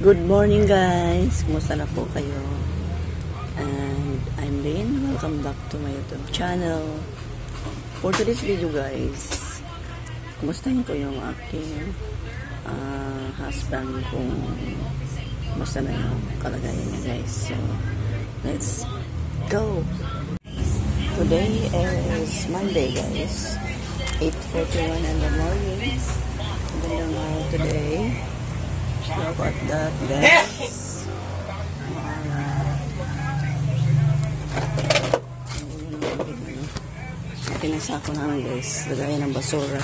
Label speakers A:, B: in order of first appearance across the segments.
A: Good morning guys! Kumusta na po kayo? And I'm Lynn. Welcome back to my YouTube channel. For today's video guys, kumustahin ko yung aking husband kung kumusta na yung kalagayan niya guys. So, let's go! Today is Monday guys. 8:41 in the morning. Magandang araw today. Look at that guys. Pinasako namin guys. Lagayan ng basura.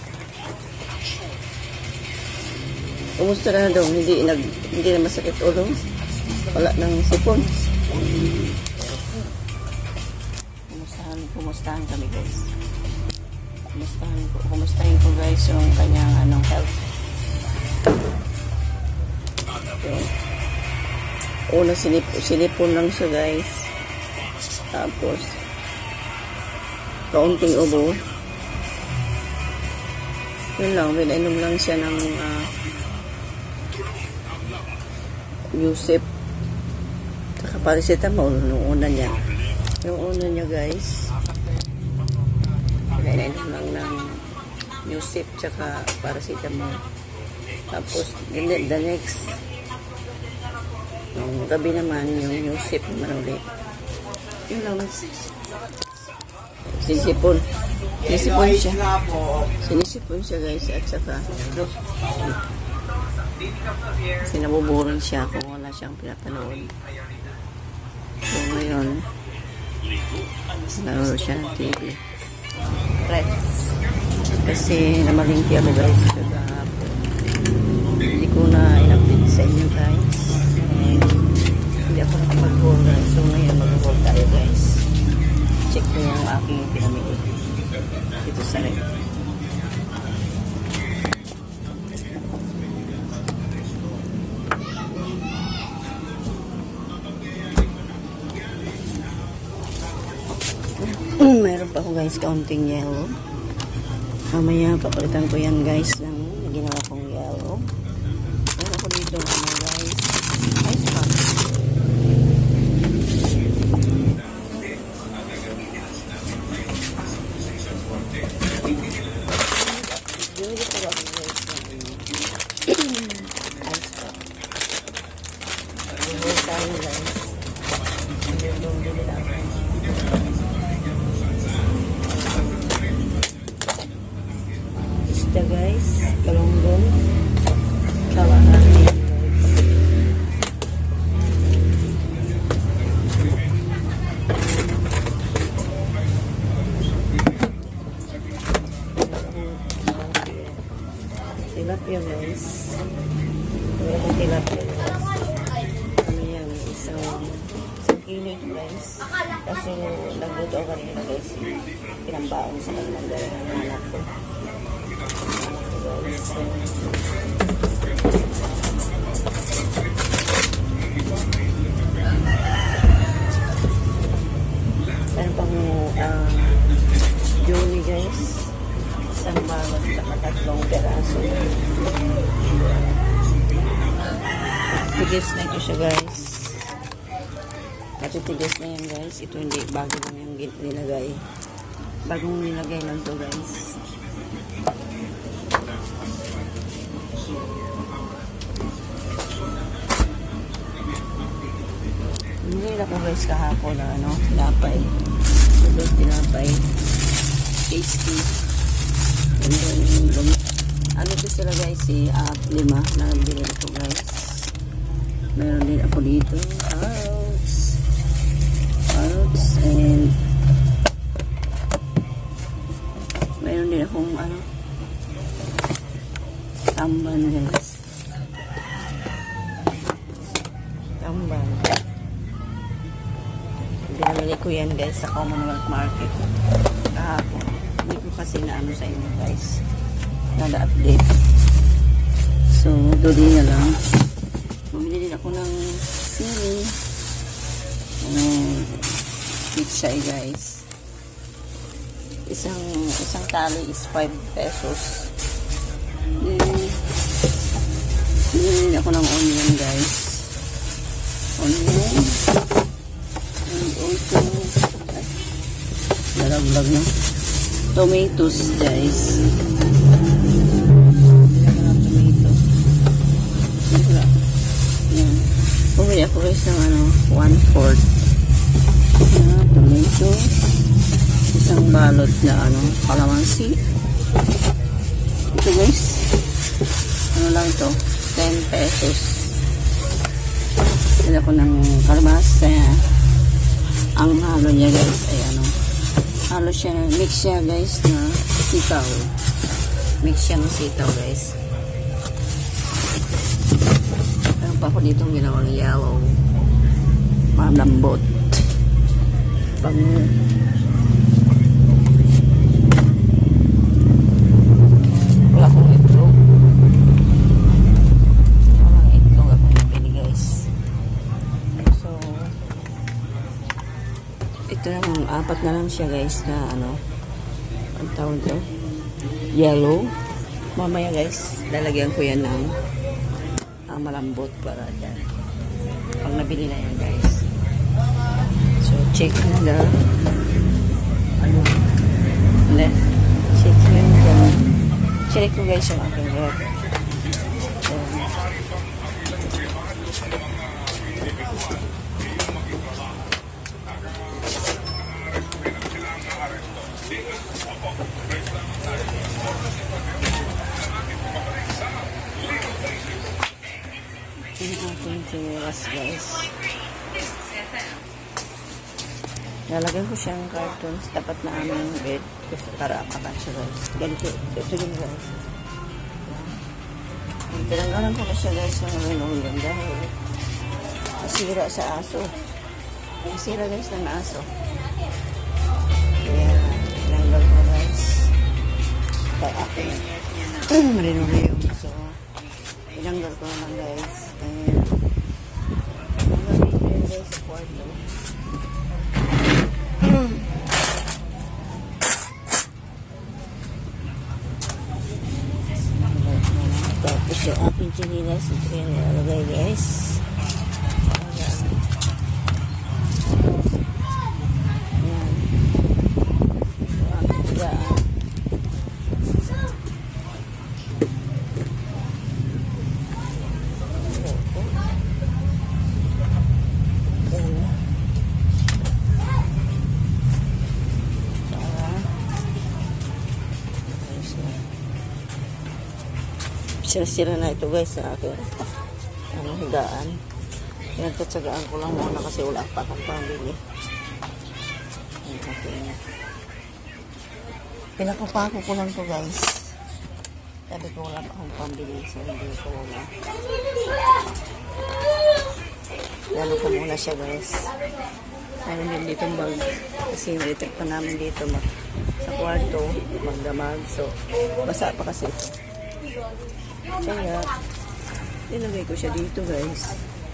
A: Kumusta na daw? Hindi na masakit ulo. Wala ng sipon. Kumustahan kami guys. Kumustahin ko guys yung kanyang health. Okay. Una sinipon lang siya guys. Tapos kaunting ubo. Yun lang, pinainom lang siya ng Yusip saka paracetamol nung una niya. Yung una niya guys, pinainom lang ng Yusip saka paracetamol. Tapos the next yung gabi naman yung Yusip naman ulit. Yun lang, sinisipon siya guys, at saka sinabuburan siya kung wala siyang pinapanood. So ngayon nalaro siya ng TV kasi namalingki ako guys kagahapon. Hindi ko na in-update sa inyo guys. Hindi ako nakapag-haul guys. So ngayon mag-haul tayo guys. Check ko yung aking pinamili dito sa red. Meron pa ako guys kaunting yellow. Mamaya papalitan ko yan guys ng ginawa kong yellow. Meron ako dito guys, ice pack. Bili ko ako guys ng ice pack. Bili tayo guys. Bili lang. Guys, kalunggong kalahati. Tilapia guys. Mayroon tilapia guys. Ano yan? Isang kilo ito guys. Kasi nagluto ako kanina guys. Pinambaon sa kanila ng anak ko. Meron pang Johnny guys, isang balot na 3 peraso. Tigas na ito siya guys. Tigas na yan guys. Ito hindi bago lang yung nilagay. Bagong nilagay lang to guys. Hindi na po guys kahapon na tinapay. Tinapay. Tasty. And then, ano ito sila guys 5 na nabili ko guys. Meron din ako dito. Carrots. And meron din akong tamban guys. Tamban. Binamili ko yan guys sa Commonwealth Market kahapon. Hindi ko kasi naano sa inyo guys, nada-update. So doon na lang. Bumili din ako ng sili, pizza guys. Isang tali is 5 pesos. Bumili Bumili ako ng onion, guys. Onion. And also, lalaglag na. Tomatoes, guys. Bumili ako ng tomato. Yan. Bumili ako guys ng 1/4 na tomato. Isang balot na kalamansi. Ito guys. Ano lang ito? 10 pesos. Bili ako ng kalabasa. Ang halo niya guys ay halo siya, mix siya guys na sitaw. Mix siya ng sitaw guys. Meron pa ako dito ginawang yellow. Malambot. Pang wala akong itlog. Walang itlog akong nabili guys. So ito lang, 4 na lang siya guys na ang tawag ko, yellow. Mamaya guys lalagyan ko yan ng malambot para dyan pag nabili na yan guys. So check na check na check ko guys yung aking rep. Yung aking chinelas guys. Lalagyan ko siyang cartons tapat na aming bed kasi para apakan siya guys. Ganito. Ito yun guys. Tinanggalan ko na siya guys ng linoleum dahil nasira sa aso. Nasira guys ng aso. Kaya tinanggal ko guys. Kaya aking linoleum. So tinanggal ko naman guys. And tinanggal ko guys sa kwarto. Tapos yung aking chinilas ito yung nilalagay guys. Ayan. Yung aking higaan. Sira-sira na ito guys sa akin higaan. Pinagtatsagaan ko lang muna kasi wala pa akong pambili. Pinakapako ko lang to guys. Sabi ko wala pa akong pambili so hindi ko muna. Lalo ko muna siya guys. Ayun din dito bag kasi niretek pa namin dito sa kwarto magdamag so basa pa kasi ito. Kaya, nilagay ko siya dito guys.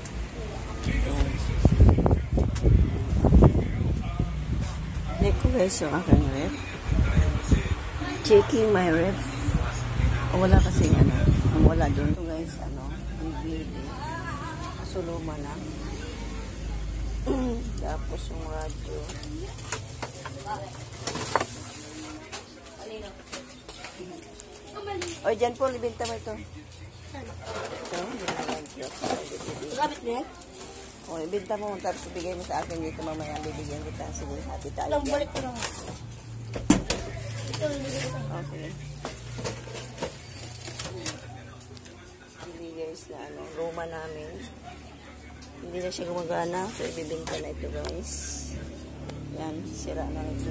A: Like ko guys yung aking ref. Checking my ref. Wala kasi ang wala doon. Ito guys, DVD. Kasuluma na. Tapos yung radyo. O, dyan po, libinta mo ito. Ito, gamit mo yan? O, ibinta mo, tapos ibigay mo sa akin dito mamaya, bibigyan kita. Sige, hati tayo. Alam, balik ko lang. Ito, libinta ko. Okay. Hindi guys na luma namin. Hindi na siya gumagana, so ibibinta na ito guys. Yan, sira na ito.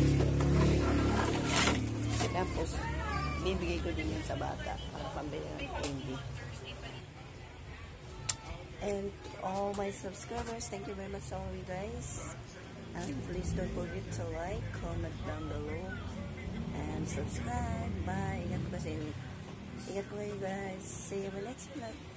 A: Tapos, bibigay ko din yun sa bata para pambili ng candy. And all my subscribers, thank you very much all you guys. And please don't forget to like, comment down below, and subscribe. Bye! Ingat po kayo guys. See you in the next vlog.